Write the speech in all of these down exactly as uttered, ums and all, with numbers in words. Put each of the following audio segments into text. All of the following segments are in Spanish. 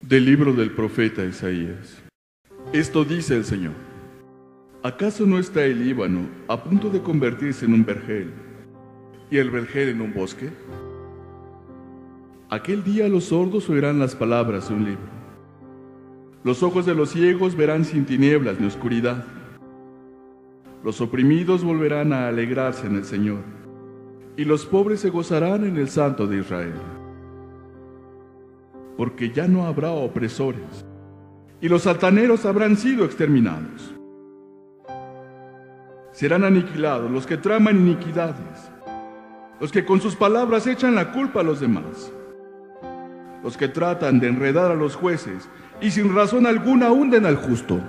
Del libro del profeta Isaías. Esto dice el Señor: ¿acaso no está el Líbano a punto de convertirse en un vergel, y el vergel en un bosque? Aquel día los sordos oirán las palabras de un libro. Los ojos de los ciegos verán sin tinieblas ni oscuridad. Los oprimidos volverán a alegrarse en el Señor, y los pobres se gozarán en el Santo de Israel. Porque ya no habrá opresores, y los altaneros habrán sido exterminados. Serán aniquilados los que traman iniquidades, los que con sus palabras echan la culpa a los demás, los que tratan de enredar a los jueces y sin razón alguna hunden al justo.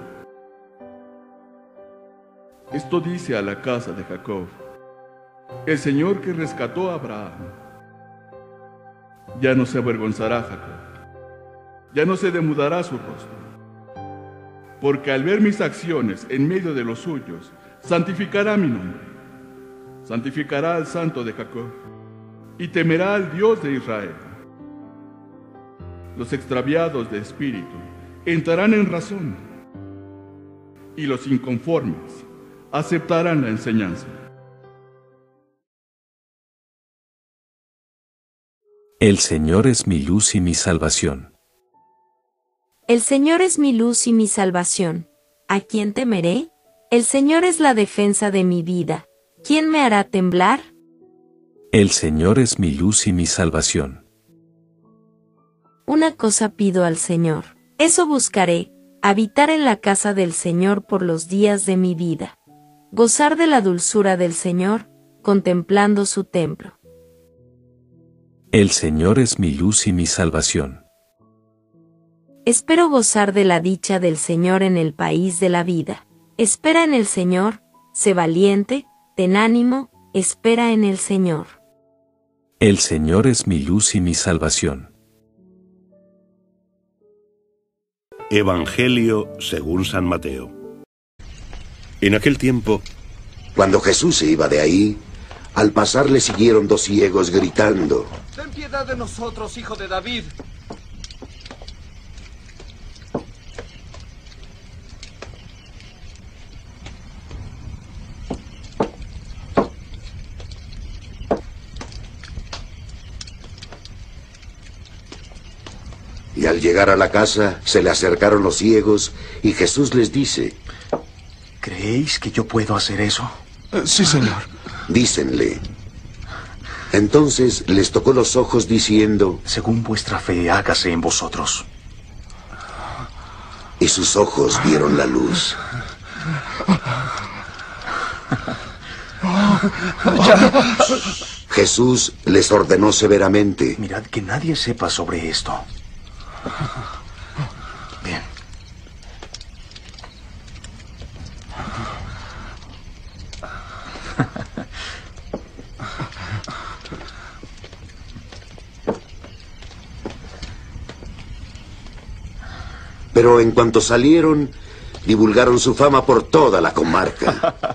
Esto dice a la casa de Jacob, el Señor que rescató a Abraham. Ya no se avergonzará Jacob, ya no se demudará su rostro, porque al ver mis acciones en medio de los suyos, santificará mi nombre, santificará al Santo de Jacob, y temerá al Dios de Israel. Los extraviados de espíritu entrarán en razón, y los inconformes aceptarán la enseñanza. El Señor es mi luz y mi salvación. El Señor es mi luz y mi salvación. ¿A quién temeré? El Señor es la defensa de mi vida. ¿Quién me hará temblar? El Señor es mi luz y mi salvación. Una cosa pido al Señor, eso buscaré, habitar en la casa del Señor por los días de mi vida. Gozar de la dulzura del Señor, contemplando su templo. El Señor es mi luz y mi salvación. Espero gozar de la dicha del Señor en el país de la vida. Espera en el Señor, sé valiente, ten ánimo, espera en el Señor. El Señor es mi luz y mi salvación. Evangelio según San Mateo. En aquel tiempo, cuando Jesús se iba de ahí, al pasar le siguieron dos ciegos gritando: ¡Ten piedad de nosotros, hijo de David! Y al llegar a la casa, se le acercaron los ciegos, y Jesús les dice: ¿creéis que yo puedo hacer eso? Uh, sí, Señor. Dícenle. Entonces les tocó los ojos diciendo: según vuestra fe, hágase en vosotros. Y sus ojos vieron la luz. Jesús les ordenó severamente: mirad que nadie sepa sobre esto. Bien. Pero en cuanto salieron, divulgaron su fama por toda la comarca.